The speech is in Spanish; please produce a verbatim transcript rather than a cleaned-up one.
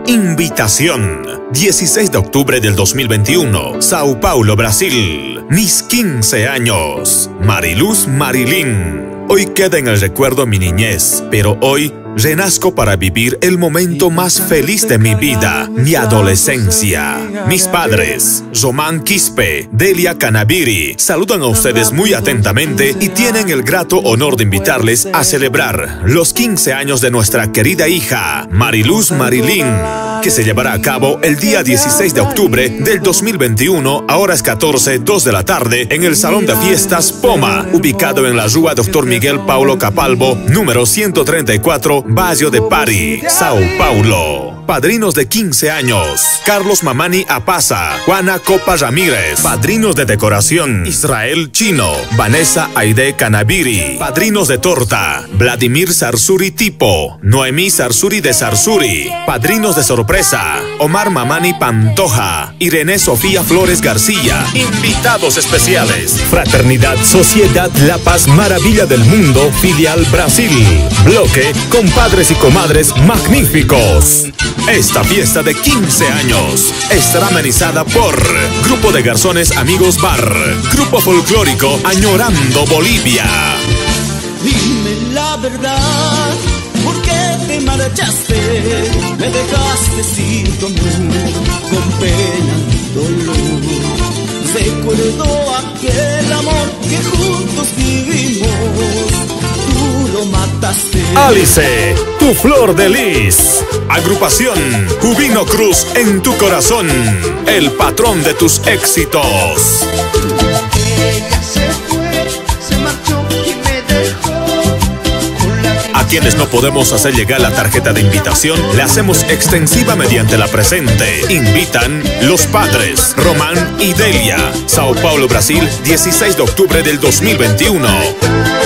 Invitación. dieciséis de octubre del dos mil veintiuno, Sao Paulo, Brasil. Mis quince años. Mariluz Marilyn. Hoy queda en el recuerdo mi niñez, pero hoy renazco para vivir el momento más feliz de mi vida, mi adolescencia. Mis padres, Román Quispe, Delia Canaviri, saludan a ustedes muy atentamente y tienen el grato honor de invitarles a celebrar los quince años de nuestra querida hija, Mariluz Marilyn, que se llevará a cabo el día dieciséis de octubre del dos mil veintiuno a horas catorce, dos de la tarde en el Salón de Fiestas Poma, ubicado en la Rúa Doctor Miguel Paulo Capalbo, número ciento treinta y cuatro, Bairro de Pari, Sao Paulo. Padrinos de quince años: Carlos Mamani Apaza, Juana Copa Ramírez. Padrinos de decoración: Israel Chino, Vanessa Aide Canaviri. Padrinos de torta: Vladimir Sarsuri Tipo, Noemí Sarsuri de Sarsuri. Padrinos de sorpresa: Omar Mamani Pantoja, Irene Sofía Flores García. Invitados especiales: Fraternidad Sociedad La Paz Maravilla del Mundo, filial Brasil. Bloque Compadres y Comadres Magníficos. Esta fiesta de quince años estará amenizada por Grupo de Garzones Amigos Bar, Grupo Folclórico Añorando Bolivia. Dime la verdad, ¿por qué te marchaste? Me dejaste sin tu amor, con pena y dolor. Recuerdo aquel amor que juntos vivimos. Tú lo mataste. Alice, tu flor de lis. Agrupación Jubino Cruz en tu corazón, el patrón de tus éxitos. Ella se fue, se marchó y me dejó. A quienes no podemos hacer llegar la tarjeta de invitación, le hacemos extensiva mediante la presente. Invitan los padres Román y Delia. Sao Paulo, Brasil, dieciséis de octubre del dos mil veintiuno.